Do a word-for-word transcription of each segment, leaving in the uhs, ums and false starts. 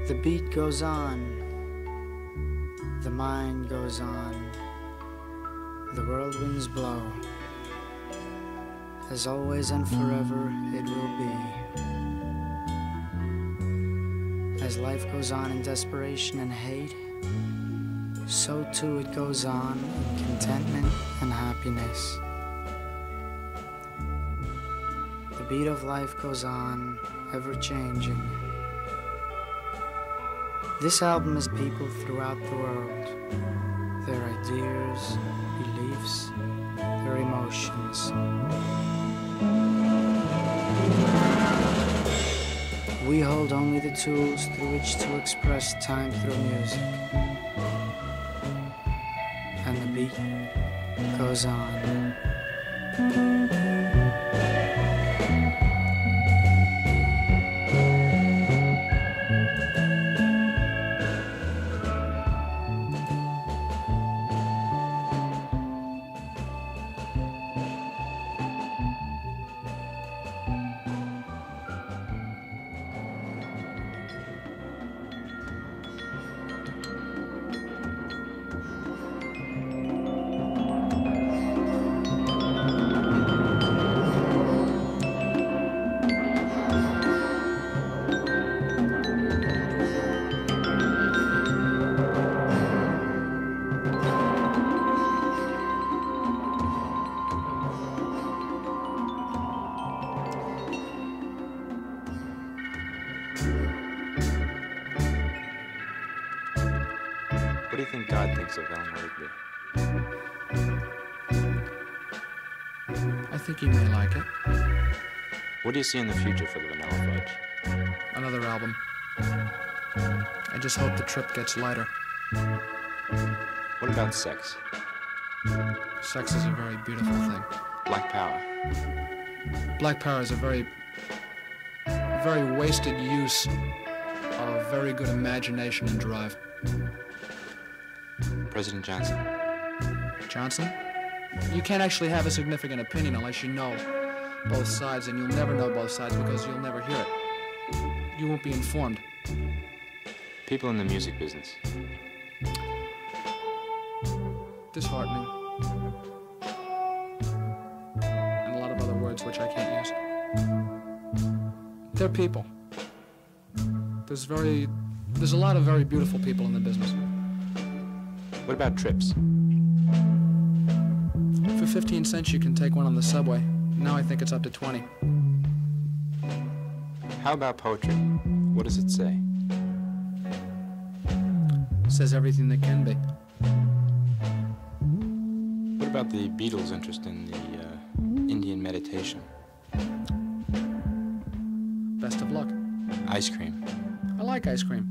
The beat goes on, the mind goes on, the world winds blow. As always and forever it will be. As life goes on in desperation and hate, so too it goes on in contentment and happiness. The beat of life goes on, ever changing. This album is people throughout the world, their ideas, beliefs, their emotions. We hold only the tools through which to express time through music. And the beat goes on. What do you think God thinks of Eleanor Rigby? I think he may like it. What do you see in the future for the Vanilla Fudge? Another album. I just hope the trip gets lighter. What about sex? Sex is a very beautiful thing. Black power. Black power is a very, very wasted use of very good imagination and drive. President Johnson. Johnson? You can't actually have a significant opinion unless you know both sides, and you'll never know both sides because you'll never hear it. You won't be informed. People in the music business. Disheartening. And a lot of other words which I can't use. They're people. There's very, there's a lot of very beautiful people in the business. What about trips? For fifteen cents you can take one on the subway. Now I think it's up to twenty. How about poetry? What does it say? It says everything that can be. What about the Beatles' interest in the uh, Indian meditation? Best of luck. Ice cream. I like ice cream.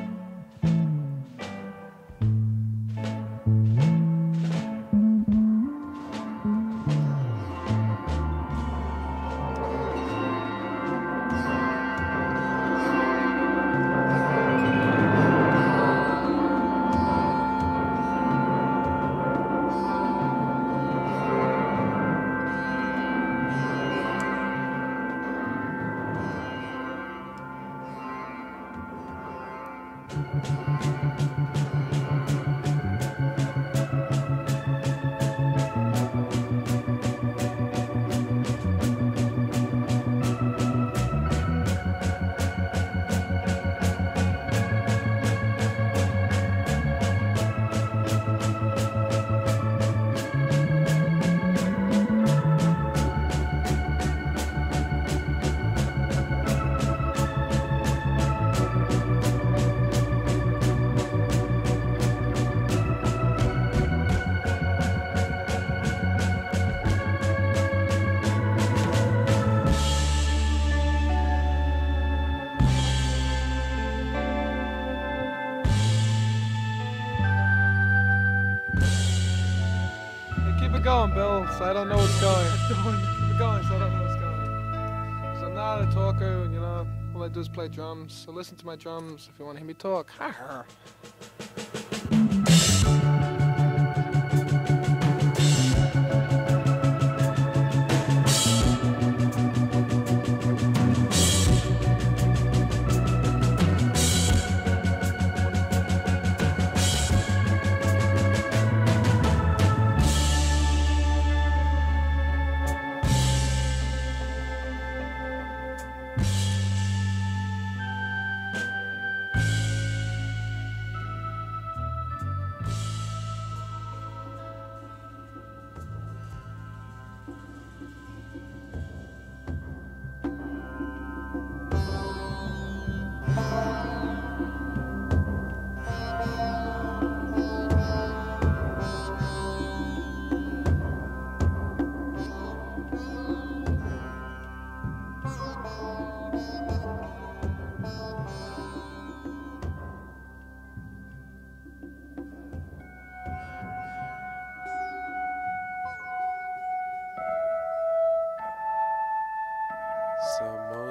Going, Bill, so I don't know what's going. Keep it going, so I don't know what's going. Because I'm not a talker, you know. All I do is play drums. So listen to my drums if you want to hear me talk. Ha ha.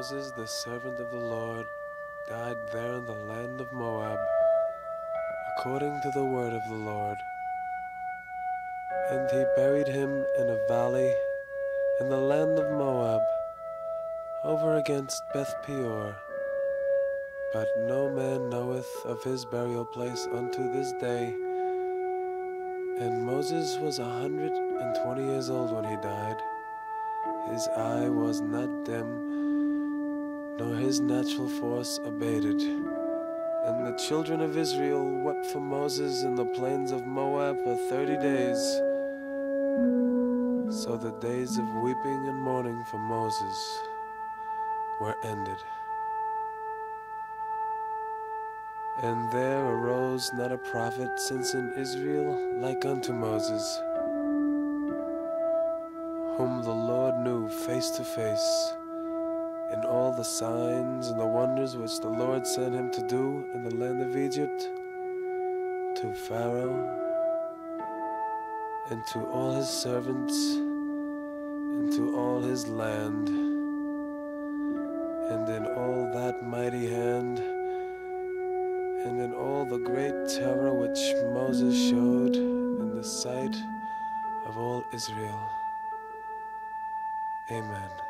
Moses, the servant of the Lord, died there in the land of Moab, according to the word of the Lord. And he buried him in a valley in the land of Moab, over against Beth Peor. But no man knoweth of his burial place unto this day. And Moses was a hundred and twenty years old when he died. His eye was not dim, nor his natural force abated. And the children of Israel wept for Moses in the plains of Moab for thirty days. So the days of weeping and mourning for Moses were ended. And there arose not a prophet since in Israel like unto Moses, whom the Lord knew face to face, in all the signs and the wonders which the Lord sent him to do in the land of Egypt, to Pharaoh, and to all his servants, and to all his land, and in all that mighty hand, and in all the great terror which Moses showed in the sight of all Israel. Amen.